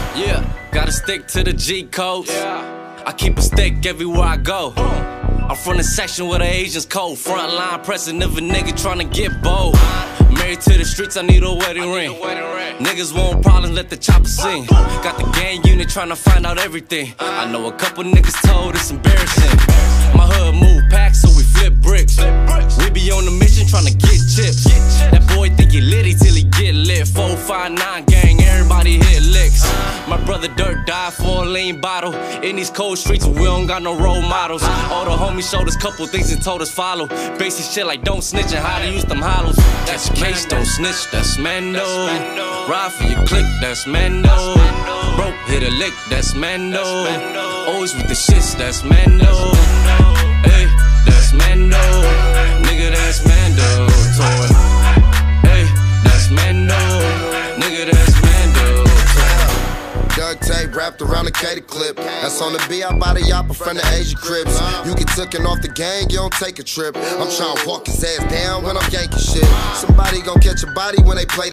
Yeah, gotta stick to the G codes. I keep a stick everywhere I go. I'm from the section where the Asians cold. Front line pressing if a nigga tryna get bold. Married to the streets, I need a wedding ring. Niggas want problems, let the chopper sing. Got the gang unit tryna find out everything. I know a couple niggas told it's embarrassing. My hood move packs, so we flip bricks. We be on the mission tryna get chips. That boy think he litty till he get lit. 459 gang, everybody hit licks. My brother Dirt died for a lean bottle. In these cold streets, we don't got no role models. All the homies showed us couple things and told us follow. Basic shit like don't snitch and how to use them hollows. That's case, don't snitch, that's Mando. Ride for your click, that's Mando. Broke, hit a lick, that's Mando. Always with the shits, that's Mando. Hey, that's Mando. Nigga, that's Mando. Toy. Hey, that's Mando. Nigga, that's Mando. Duct tape wrapped around the Katy clip. That's on the B out by the Yappa from the Asian Crips. You get tooken off the gang, you don't take a trip. I'm tryna walk his ass down when I'm yanking shit. Somebody gon' catch a body when they play